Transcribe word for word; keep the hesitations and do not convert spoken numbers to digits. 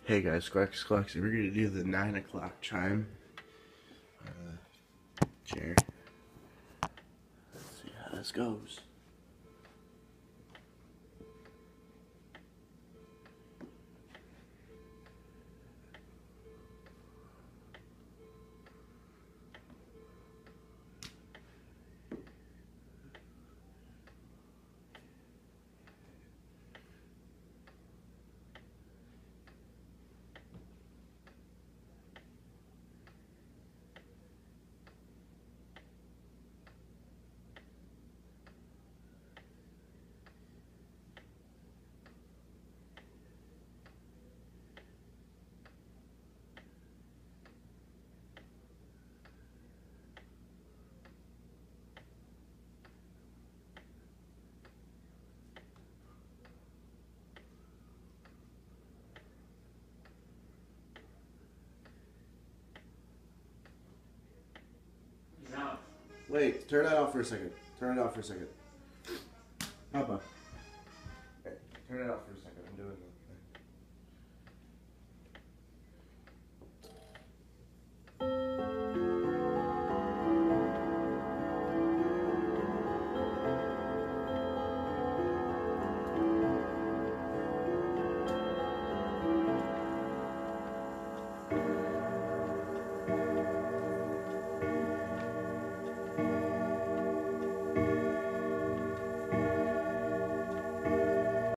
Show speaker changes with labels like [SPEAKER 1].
[SPEAKER 1] Hey guys, Squawk Squawks, we're gonna do the nine o'clock chime. Uh, chair. Let's see how this goes. Wait, turn that off for a second. Turn it off for a second. Papa. Hey, turn it off for a second. I'm doing the thing.